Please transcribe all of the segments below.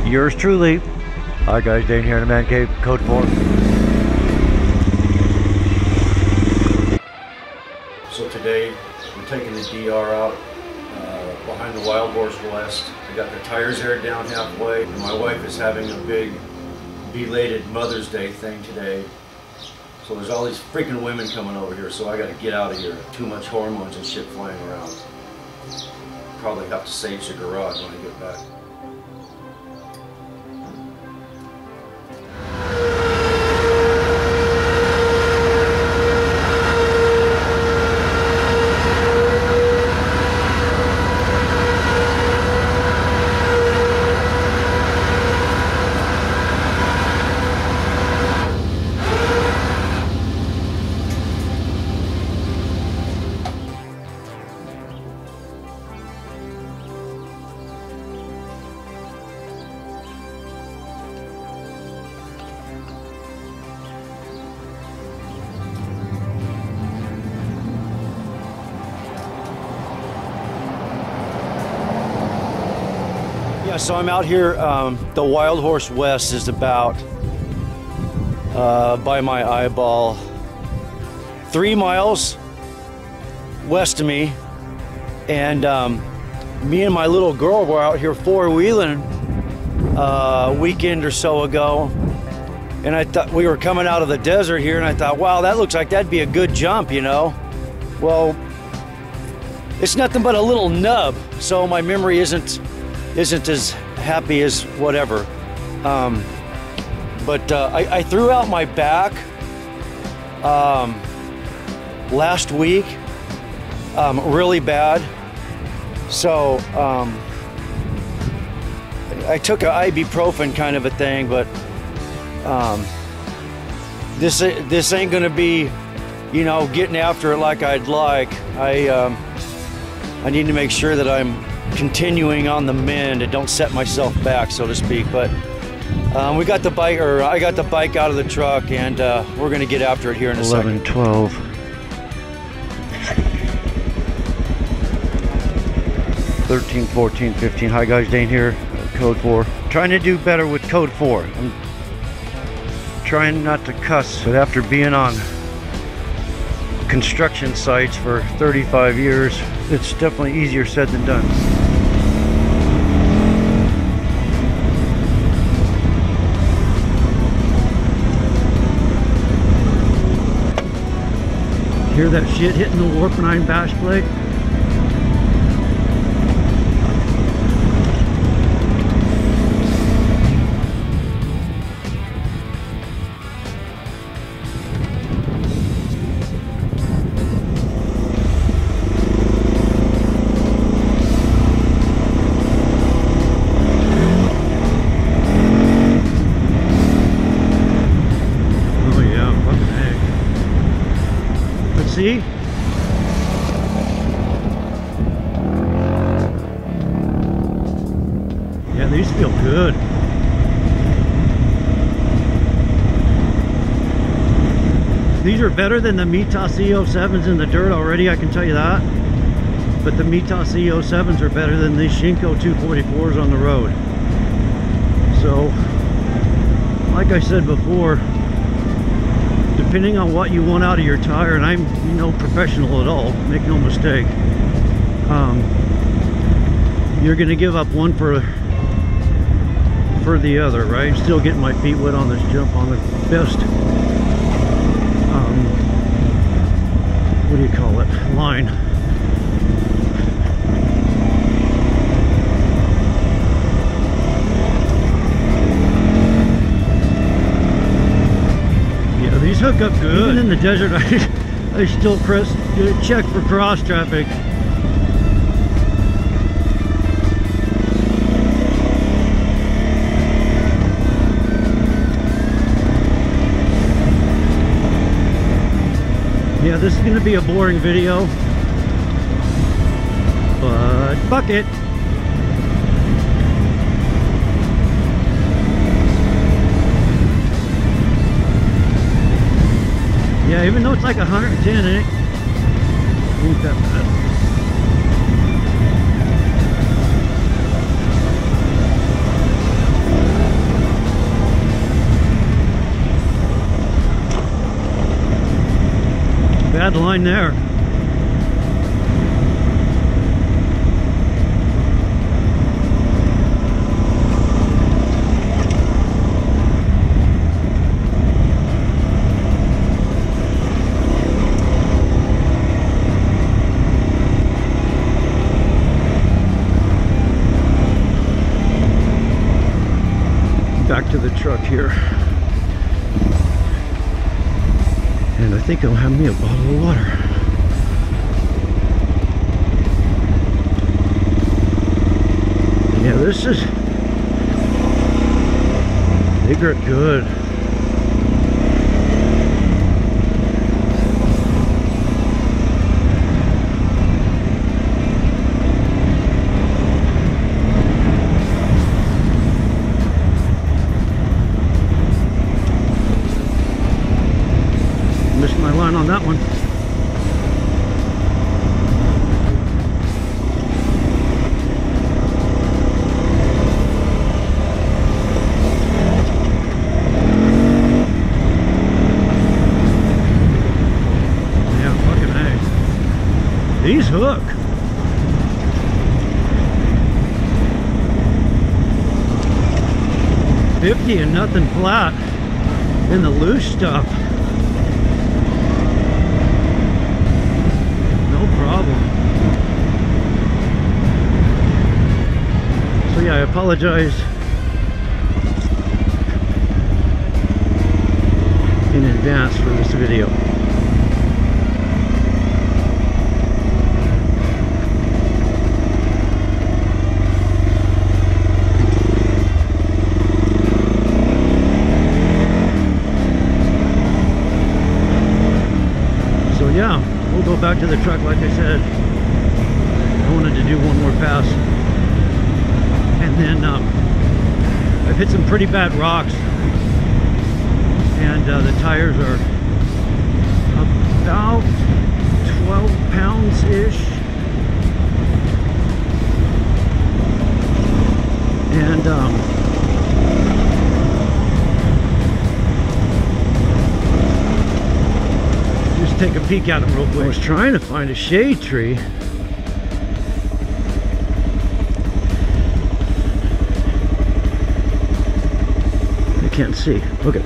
Yours truly. Hi guys, Dane here in the Man Cave, Code 4. So today, we're taking the DR out behind the Wild Horse West. I got the tires aired down halfway, and my wife is having a big belated Mother's Day thing today. So there's all these freaking women coming over here, so I gotta get out of here. Too much hormones and shit flying around. Probably have to sage the garage when I get back. So I'm out here, the Wild Horse West is about, by my eyeball, 3 miles west of me. And me and my little girl were out here four-wheeling a weekend or so ago. And I thought we were coming out of the desert here, and I thought, wow, that looks like that'd be a good jump, you know? Well, it's nothing but a little nub, so my memory isn't as happy as whatever. But I threw out my back last week really bad. So I took an ibuprofen kind of a thing, but this ain't gonna be, you know, getting after it like I'd like. I need to make sure that I'm continuing on the mend and don't set myself back, so to speak. But we got the bike, or I got the bike out of the truck, and we're gonna get after it here in a 11, second. 12. 13, 14, 15. Hi guys, Dane here, Code 4. Trying to do better with Code 4. I'm trying not to cuss, but after being on construction sites for 35 years, it's definitely easier said than done. Hear that shit hitting the warp 9 bash plate? See? Yeah, these feel good. These are better than the Mitas E07s in the dirt already, I can tell you that. But the Mitas E07s are better than these Shinko 244s on the road. So, like I said before, depending on what you want out of your tire, and I'm no professional at all, make no mistake, you're gonna give up one for the other, right? I'm still getting my feet wet on this jump on the best, what do you call it, line. These hook up good. Even in the desert, I still check for cross traffic. Yeah, this is going to be a boring video, but fuck it. Yeah, even though it's like 110, it ain't that bad. good line there. Back to the truck here. And I think I'll have me a bottle of water. Yeah, this is... they grip good. Missed my line on that one. Yeah, fucking A. These hook. $50 and nothing flat in the loose stuff. Problem. So yeah, I apologize in advance for this video. So yeah, we'll go back to the truck like I said. I wanted to do one more pass. And then I've hit some pretty bad rocks. And the tires are about 12 pounds-ish. And just take a peek at them real quick. I was trying to find a shade tree. I can't see. Okay.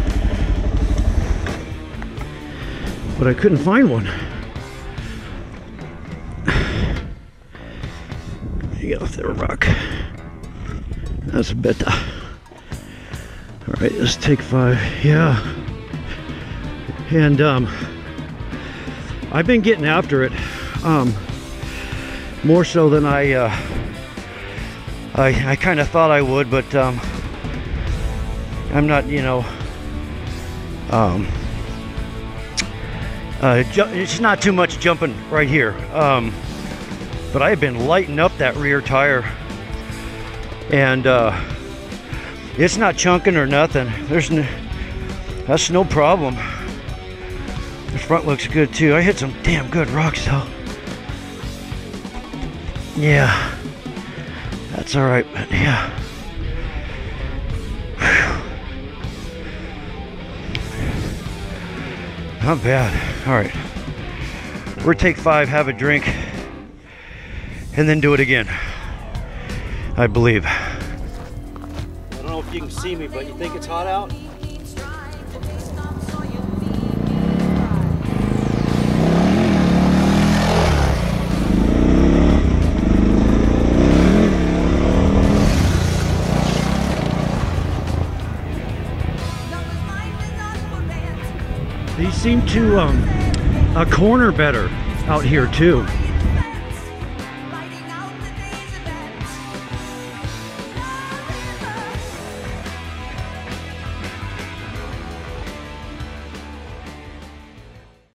But I couldn't find one. Get off that rock. That's better. Alright, let's take 5. Yeah. And I've been getting after it. More so than I kind of thought I would, but I'm not, you know, it's not too much jumping right here. But I've been lighting up that rear tire, and it's not chunking or nothing. That's no problem. The front looks good too. I hit some damn good rocks though. Yeah, that's all right. But yeah, not bad. All right, we're take 5, have a drink, and then do it again, I believe. I don't know if you can see me, but you think it's hot out? These seem to corner better out here too.